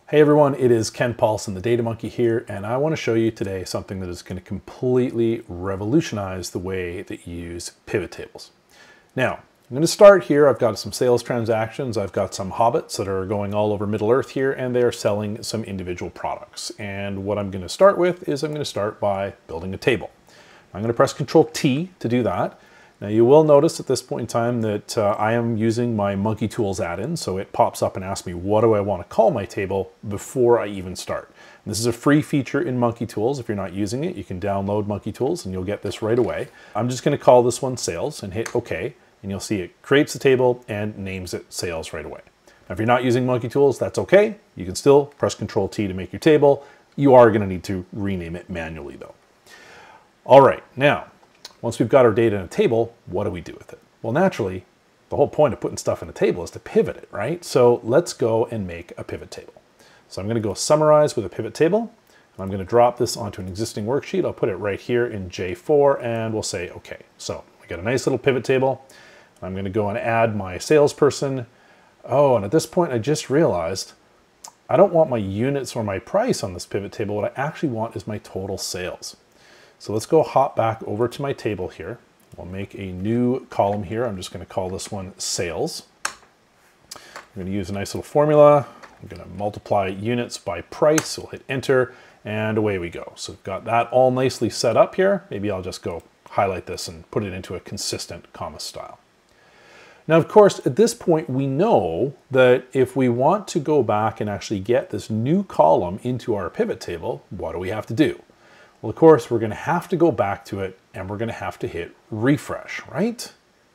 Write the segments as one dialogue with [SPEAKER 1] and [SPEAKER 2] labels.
[SPEAKER 1] Hey everyone, it is Ken Puls and the Data Monkey here, and I want to show you today something that is going to completely revolutionize the way that you use pivot tables. Now, I'm going to start here. I've got some sales transactions. I've got some hobbits that are going all over Middle Earth here, and they are selling some individual products. And what I'm going to start with is I'm going to start by building a table. I'm going to press Control T to do that. Now you will notice at this point in time that I am using my Monkey Tools add-in, so it pops up and asks me what do I want to call my table before I even start. And this is a free feature in Monkey Tools. If you're not using it, you can download Monkey Tools and you'll get this right away. I'm just going to call this one Sales and hit OK, and you'll see it creates the table and names it Sales right away. Now if you're not using Monkey Tools, that's okay. You can still press Control T to make your table. You are going to need to rename it manually though. All right, now once we've got our data in a table, what do we do with it? Well, naturally, the whole point of putting stuff in a table is to pivot it, right? So let's go and make a pivot table. So I'm going to go summarize with a pivot table. And I'm going to drop this onto an existing worksheet. I'll put it right here in J4 and we'll say, okay. So we got a nice little pivot table. I'm going to go and add my salesperson. Oh, and at this point, I just realized I don't want my units or my price on this pivot table. What I actually want is my total sales. So let's go hop back over to my table here. We'll make a new column here. I'm just going to call this one Sales. I'm going to use a nice little formula. I'm going to multiply units by price. We'll hit Enter, and away we go. So we've got that all nicely set up here. Maybe I'll just go highlight this and put it into a consistent comma style. Now, of course, at this point, we know that if we want to go back and actually get this new column into our pivot table, what do we have to do? Well, of course, we're going to have to go back to it and we're going to have to hit refresh, right?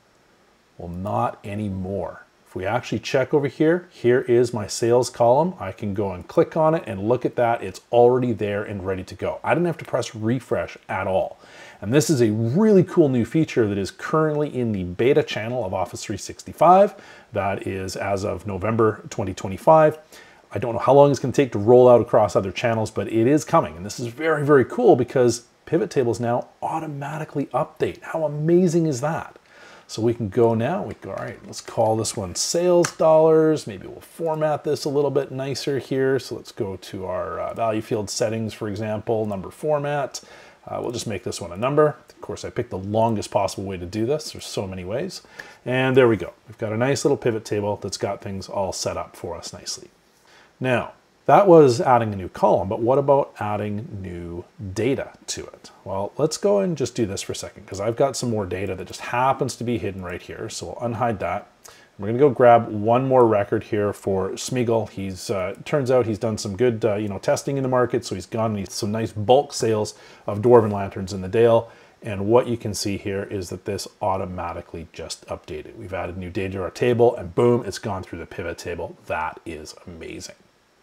[SPEAKER 1] Well, not anymore. If we actually check over here, here is my sales column. I can go and click on it and look at that. It's already there and ready to go. I didn't have to press refresh at all. And this is a really cool new feature that is currently in the beta channel of Office 365. That is as of November 2025. I don't know how long it's going to take to roll out across other channels, but it is coming. And this is very, very cool because pivot tables now automatically update. How amazing is that? So we can go now, we go, all right, let's call this one sales dollars. Maybe we'll format this a little bit nicer here. So let's go to our value field settings, for example, number format. We'll just make this one a number. Of course, I picked the longest possible way to do this. There's so many ways. And there we go. We've got a nice little pivot table that's got things all set up for us nicely. Now, that was adding a new column, but what about adding new data to it? Well, let's go and just do this for a second because I've got some more data that just happens to be hidden right here. So we'll unhide that. We're going to go grab one more record here for Smeagol. He's turns out he's done some good testing in the market, so he's gone and he's some nice bulk sales of Dwarven Lanterns in the Dale. And what you can see here is that this automatically just updated. We've added new data to our table and boom, it's gone through the pivot table. That is amazing.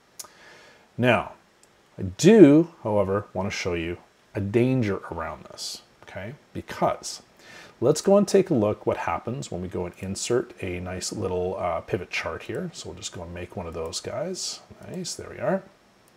[SPEAKER 1] Now, I do, however, want to show you a danger around this, okay? Because let's go and take a look what happens when we go and insert a nice little pivot chart here. So we'll just go and make one of those guys. Nice, there we are.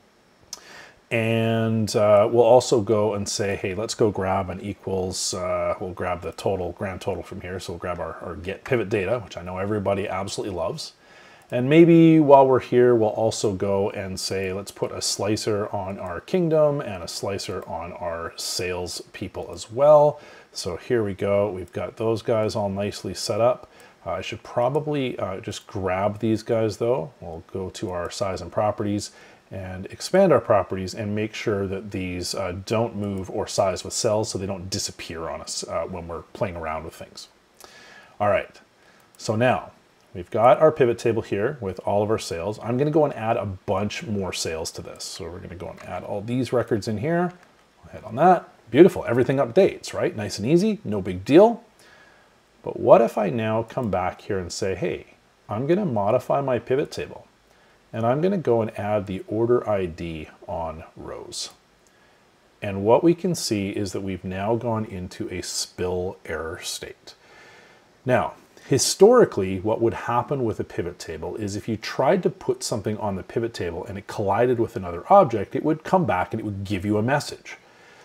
[SPEAKER 1] And we'll also go and say, hey, let's go grab an equals, we'll grab the total, grand total from here. So we'll grab our get pivot data, which I know everybody absolutely loves. And maybe while we're here, we'll also go and say, let's put a slicer on our kingdom and a slicer on our sales people as well. So here we go. We've got those guys all nicely set up. I should probably just grab these guys though. We'll go to our size and properties and expand our properties and make sure that these don't move or size with cells so they don't disappear on us when we're playing around with things. All right, so now we've got our pivot table here with all of our sales. I'm going to go and add a bunch more sales to this. So we're going to go and add all these records in here. I'll hit on that. Beautiful, everything updates, right? Nice and easy, no big deal. But what if I now come back here and say, hey, I'm going to modify my pivot table. And I'm going to go and add the order ID on rows. And what we can see is that we've now gone into a spill error state. Now, historically, what would happen with a pivot table is if you tried to put something on the pivot table and it collided with another object, it would come back and it would give you a message.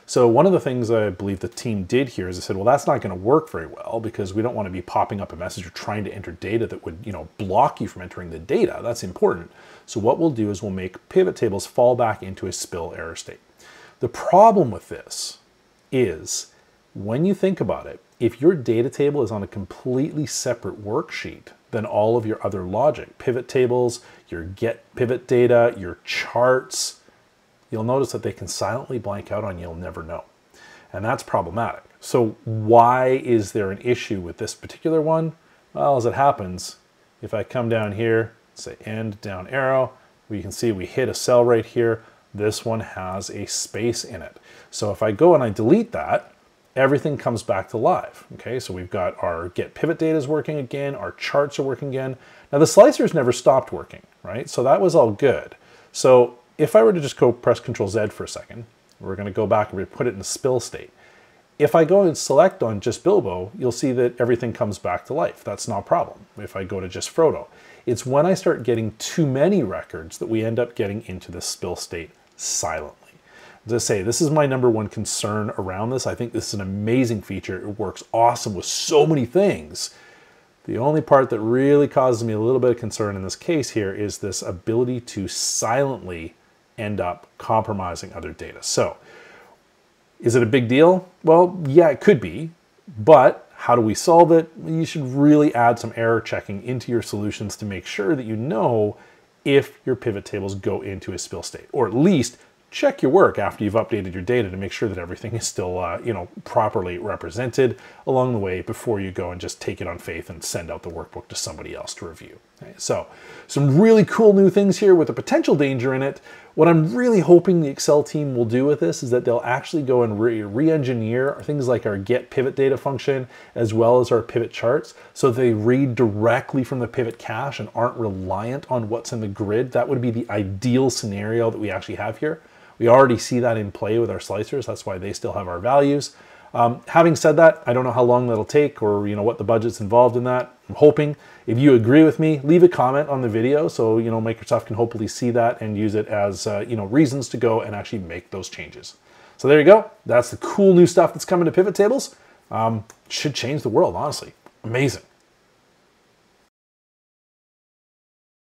[SPEAKER 1] So one of the things I believe the team did here is they said, well, that's not going to work very well because we don't want to be popping up a message or trying to enter data that would, block you from entering the data. That's important. So what we'll do is we'll make pivot tables fall back into a spill error state. The problem with this is when you think about it, if your data table is on a completely separate worksheet than all of your other logic, pivot tables, your get pivot data, your charts, you'll notice that they can silently blank out on you. You'll never know. And that's problematic. So why is there an issue with this particular one? Well, as it happens, if I come down here, say end down arrow, we can see we hit a cell right here. This one has a space in it. So if I go and I delete that, everything comes back to live. Okay, so we've got our get pivot data is working again, our charts are working again. Now the slicers never stopped working, right? So that was all good. So if I were to just go press Control Z for a second, we're going to go back and we put it in a spill state. If I go and select on just Bilbo, you'll see that everything comes back to life. That's not a problem. If I go to just Frodo, it's when I start getting too many records that we end up getting into this spill state silently. As I say, this is my number one concern around this. I think this is an amazing feature. It works awesome with so many things. The only part that really causes me a little bit of concern in this case here is this ability to silently end up compromising other data. So, is it a big deal? Well, yeah, it could be, but how do we solve it? You should really add some error checking into your solutions to make sure that you know if your pivot tables go into a spill state, or at least check your work after you've updated your data to make sure that everything is still properly represented along the way before you go and just take it on faith and send out the workbook to somebody else to review. Okay, so some really cool new things here with a potential danger in it. What I'm really hoping the Excel team will do with this is that they'll actually go and re-engineer things like our get pivot data function as well as our pivot charts so they read directly from the pivot cache and aren't reliant on what's in the grid. That would be the ideal scenario that we actually have here. We already see that in play with our slicers. That's why they still have our values. Having said that, I don't know how long that'll take or what the budget's involved in that. I'm hoping if you agree with me, leave a comment on the video so Microsoft can hopefully see that and use it as reasons to go and actually make those changes. So there you go. That's the cool new stuff that's coming to pivot tables. Should change the world, honestly. Amazing.